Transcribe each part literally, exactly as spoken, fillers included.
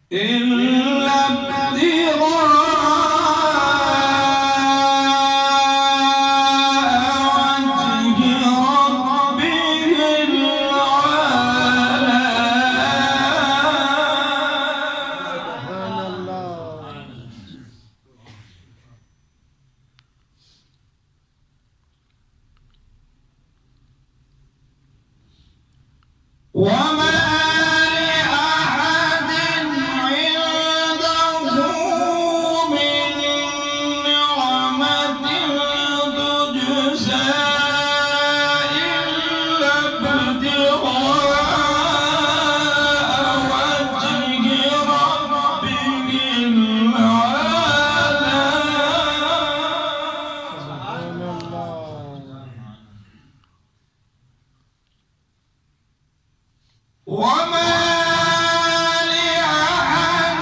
إلا ابتغاء وما لأحد عنده من نعمة تجزى إلا ابتغاء وجه ربه الأعلى. وما لأحد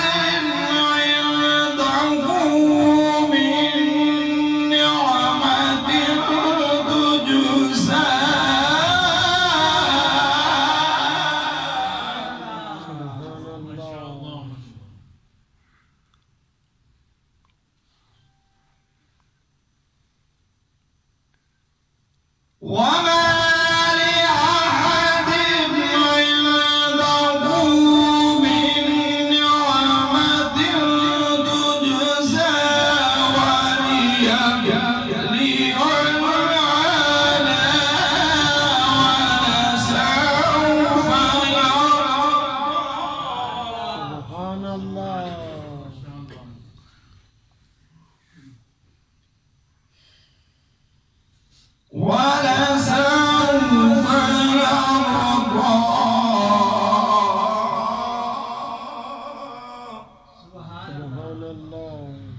عنده من نعمة تجزى وما ولسوف يرضى. سبحان الله.